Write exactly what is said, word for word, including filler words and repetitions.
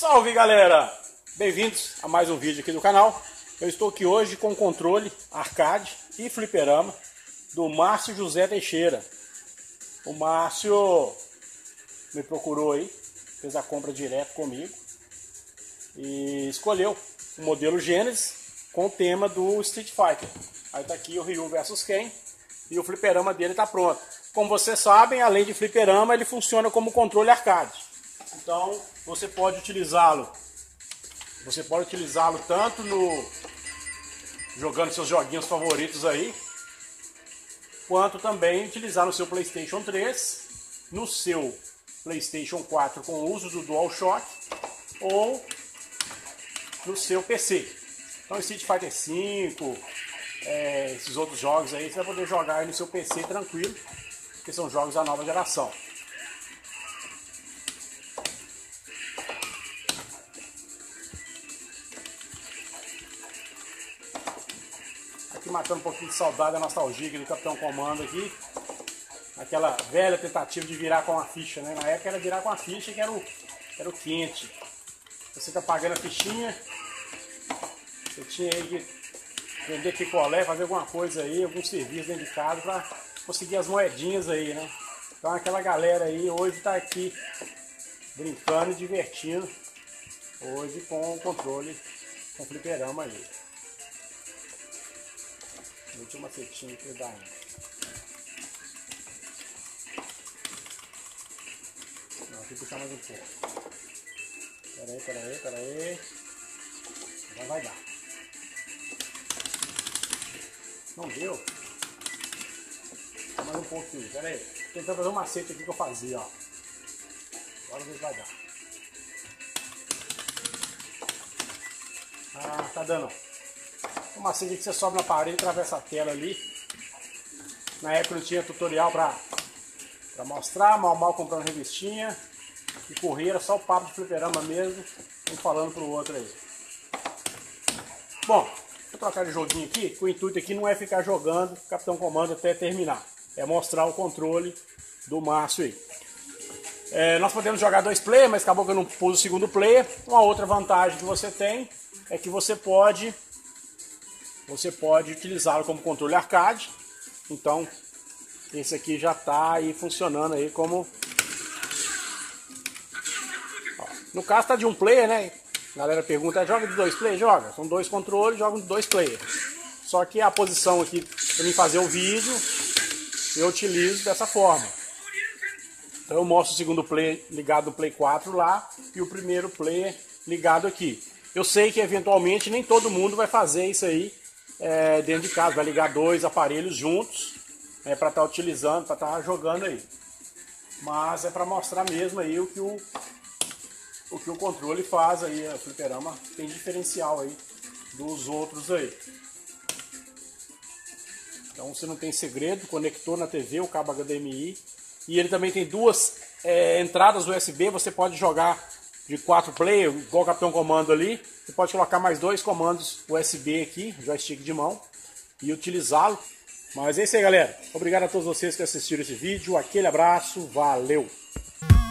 Salve, galera! Bem-vindos a mais um vídeo aqui do canal. Eu estou aqui hoje com o controle arcade e fliperama do Márcio José Teixeira. O Márcio me procurou aí, fez a compra direto comigo e escolheu o modelo Genesis com o tema do Street Fighter. Aí tá aqui o Ryu versus Ken e o fliperama dele tá pronto. Como vocês sabem, além de fliperama, ele funciona como controle arcade. Então você pode utilizá-lo, você pode utilizá-lo tanto no jogando seus joguinhos favoritos aí, quanto também utilizar no seu PlayStation três, no seu PlayStation quatro com o uso do DualShock ou no seu P C. Então Street Fighter cinco, é, esses outros jogos aí você vai poder jogar aí no seu P C tranquilo, porque são jogos da nova geração. Aqui matando um pouquinho de saudade da nostalgia aqui do Capitão Comando aqui. Aquela velha tentativa de virar com a ficha, né? Na época era virar com a ficha que era o, era o quente. Você tá pagando a fichinha, você tinha aí que vender picolé, fazer alguma coisa aí, algum serviço dentro de casa para conseguir as moedinhas aí, né? Então aquela galera aí hoje tá aqui brincando e divertindo hoje com o controle com o fliperama aí. Meti uma setinha aqui da Não, aqui puxar mais um pouco. Pera aí, pera aí, pera aí. Já vai dar. Não deu? Mais um pouquinho, pera aí. Tô tentando fazer um macete aqui que eu fazia, ó. Agora ver se vai dar. Ah, tá dando. Um macete que você sobe na parede e atravessa a tela ali. Na época não tinha tutorial pra, pra mostrar, mal mal comprando revistinha. E correr, era só o papo de fliperama mesmo, um falando pro outro aí. Bom, vou trocar de joguinho aqui, que o intuito aqui não é ficar jogando Capitão Comando até terminar. É mostrar o controle do Márcio aí. É, nós podemos jogar dois players, mas acabou que eu não pus o segundo player. Uma outra vantagem que você tem é que você pode... Você pode utilizá-lo como controle arcade. Então, esse aqui já está aí funcionando aí como... Ó, no caso está de um player, né? A galera pergunta, joga de dois players? Joga. São dois controles, joga de dois players. Só que a posição aqui para mim fazer o vídeo, eu utilizo dessa forma. Então eu mostro o segundo player ligado no Play quatro lá e o primeiro player ligado aqui. Eu sei que eventualmente nem todo mundo vai fazer isso aí é, dentro de casa, vai ligar dois aparelhos juntos, é, para estar utilizando, para estar jogando aí. Mas é para mostrar mesmo aí o que o, o que o controle faz aí, o fliperama tem diferencial aí dos outros aí. Então você não tem segredo, conectou na T V o cabo H D M I e ele também tem duas é, entradas U S B, você pode jogar de quatro players, igual o Capitão Comando ali. Você pode colocar mais dois comandos U S B aqui, joystick de mão, e utilizá-lo. Mas é isso aí, galera. Obrigado a todos vocês que assistiram esse vídeo. Aquele abraço, valeu!